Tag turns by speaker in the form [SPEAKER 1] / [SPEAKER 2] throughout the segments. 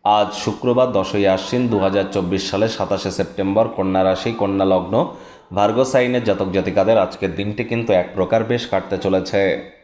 [SPEAKER 1] আজ শুক্রবার 10ই আশ্বিন 2024 সালে 27শে সেপ্টেম্বর, কন্যা রাশি, কন্যা লগ্ন, ভার্গো সাইনের জাতক জাতিকাদের আজকের দিনটি কিন্তু এক প্রকার বেশ কাটতে চলেছে।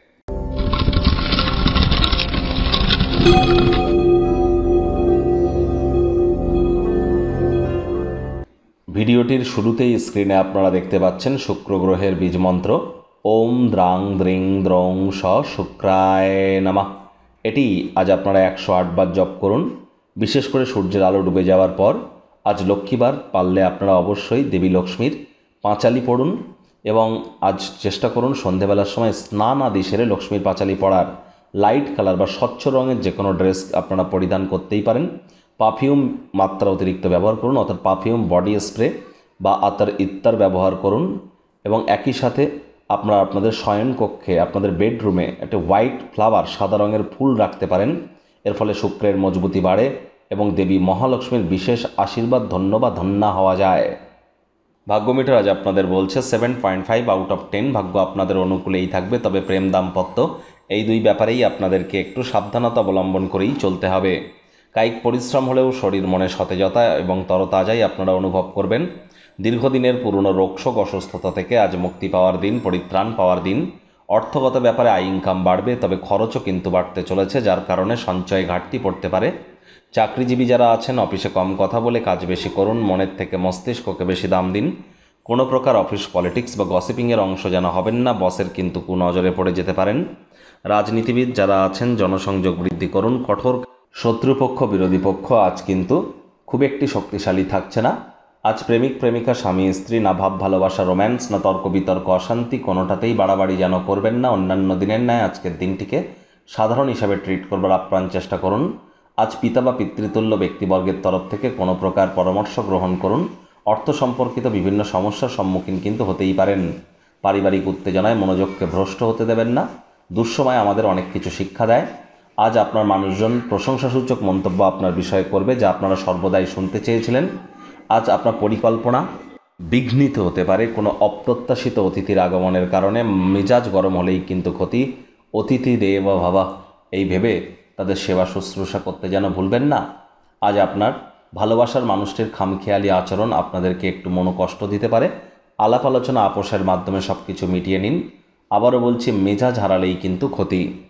[SPEAKER 1] ভিডিওটির শুরুতেই স্ক্রিনে আপনারা দেখতে পাচ্ছেন শুক্র গ্রহের বীজ মন্ত্র ওম দ্রাং দ্রিং দ্রং স শুক্রায় নমঃ। এটি আজ আপনারা 108 বার জপ করুন। বিশেষ করে সূর্যের আলো ডুবে যাওয়ার পর আজ লক্ষ্মীবার, পারলে আপনারা অবশ্যই দেবী লক্ষ্মীর পাঁচালি পড়ুন এবং আজ চেষ্টা করুন সন্ধেবেলার সময় স্নান আদি সেরে লক্ষ্মীর পাঁচালি পড়ার। লাইট কালার বা স্বচ্ছ রঙের যে কোনো ড্রেস আপনারা পরিধান করতেই পারেন। পারফিউম মাত্রা অতিরিক্ত ব্যবহার করুন, অর্থাৎ পারফিউম, বডি স্প্রে বা আতর ইত্যার ব্যবহার করুন এবং একই সাথে আপনারা আপনাদের শয়নকক্ষে, আপনাদের বেডরুমে একটা হোয়াইট ফ্লাওয়ার, সাদা রঙের ফুল রাখতে পারেন। এর ফলে শুক্রের মজবুতি বাড়ে এবং দেবী মহালক্ষ্মীর বিশেষ আশীর্বাদ ধন্য বা ধন্যা হওয়া যায়। ভাগ্যমিটার আজ আপনাদের বলছে 7.5 আউট অফ 10। ভাগ্য আপনাদের অনুকূলেই থাকবে, তবে প্রেম, দাম্পত্য এই দুই ব্যাপারেই আপনাদেরকে একটু সাবধানতা অবলম্বন করেই চলতে হবে। কায়িক পরিশ্রম হলেও শরীর মনে সতেজতা এবং তরতাজাই আপনারা অনুভব করবেন। দীর্ঘদিনের পুরনো রোগশোক, অসুস্থতা থেকে আজ মুক্তি পাওয়ার দিন, পরিত্রাণ পাওয়ার দিন। অর্থগত ব্যাপারে আয় ইনকাম বাড়বে, তবে খরচও কিন্তু বাড়তে চলেছে, যার কারণে সঞ্চয়ে ঘাটতি পড়তে পারে। চাকরিজীবী যারা আছেন, অফিসে কম কথা বলে কাজ বেশি করুন, মনের থেকে মস্তিষ্ককে বেশি দাম দিন। কোনো প্রকার অফিস পলিটিক্স বা গসিপিংয়ের অংশ যেন হবেন না, বসের কিন্তু কুনজরে পড়ে যেতে পারেন। রাজনীতিবিদ যারা আছেন, জনসংযোগ বৃদ্ধি করুন। কঠোর শত্রুপক্ষ, বিরোধী পক্ষ আজ কিন্তু খুব একটি শক্তিশালী থাকছে না। আজ প্রেমিক প্রেমিকা, স্বামী স্ত্রী, না ভাব ভালোবাসা, রোম্যান্স, না তর্ক বিতর্ক, অশান্তি, কোনোটাতেই বাড়াবাড়ি যেন করবেন না। অন্যান্য দিনের ন্যায় আজকের দিনটিকে সাধারণ হিসাবে ট্রিট করবার আপ্রাণ চেষ্টা করুন। আজ পিতা বা পিতৃতুল্য ব্যক্তিবর্গের তরফ থেকে কোনো প্রকার পরামর্শ গ্রহণ করুন। অর্থ সম্পর্কিত বিভিন্ন সমস্যার সম্মুখীন কিন্তু হতেই পারেন। পারিবারিক উত্তেজনায় মনোযোগকে ভ্রষ্ট হতে দেবেন না। দুঃসময় আমাদের অনেক কিছু শিক্ষা দেয়। আজ আপনার মানুষজন প্রশংসাসূচক মন্তব্য আপনার বিষয়ে করবে, যা আপনারা সর্বদাই শুনতে চেয়েছিলেন। আজ আপনার পরিকল্পনা বিঘ্নিত হতে পারে কোনো অপ্রত্যাশিত অতিথির আগমনের কারণে। মেজাজ গরম হলেই কিন্তু ক্ষতি। অতিথি দেব ভাবা এই ভেবে তাদের সেবা শুশ্রূষা করতে যেন ভুলবেন না। আজ আপনার ভালোবাসার মানুষটির খামখেয়ালি আচরণ আপনাদেরকে একটু মনোকষ্ট দিতে পারে। আলাপ আলোচনা, আপোষের মাধ্যমে সব কিছু মিটিয়ে নিন। আবারও বলছি, মেজাজ হারালেই কিন্তু ক্ষতি।